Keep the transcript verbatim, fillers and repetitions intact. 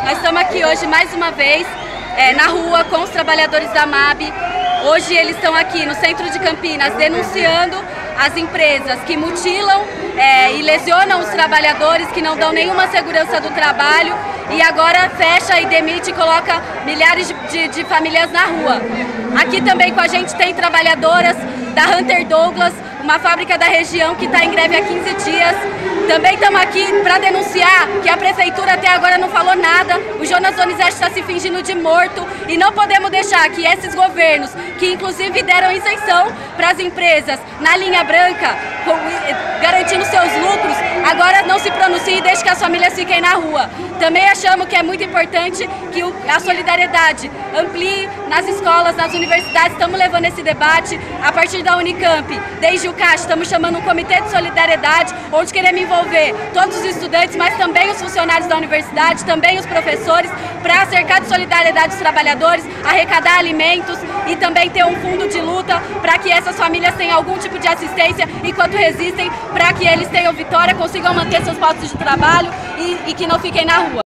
Nós estamos aqui hoje mais uma vez é, na rua com os trabalhadores da MAB. Hoje eles estão aqui no centro de Campinas denunciando as empresas que mutilam é, e lesionam os trabalhadores, que não dão nenhuma segurança do trabalho e agora fecha e demite e coloca milhares de, de, de famílias na rua. Aqui também com a gente tem trabalhadoras da Hunter Douglas, uma fábrica da região que está em greve há quinze dias. Também estamos aqui para denunciar que a prefeitura até agora não falou nada. O Jonas Donizete está se fingindo de morto e não podemos deixar que esses governos, que inclusive deram isenção para as empresas na linha branca, garantindo seus lucros, agora não se pronunciem e deixem que as famílias fiquem na rua. Também achamos que é muito importante que a solidariedade amplie nas escolas, nas universidades. Estamos levando esse debate a partir da Unicamp. Desde o C A C, estamos chamando um comitê de solidariedade, onde queremos envolver todos os estudantes, mas também os funcionários da universidade, também os professores, para cercar de solidariedade os trabalhadores, arrecadar alimentos e também ter um fundo de luta para que essas famílias tenham algum tipo de assistência enquanto resistem, para que eles tenham vitória, consigam manter seus postos de trabalho e, e que não fiquem na rua.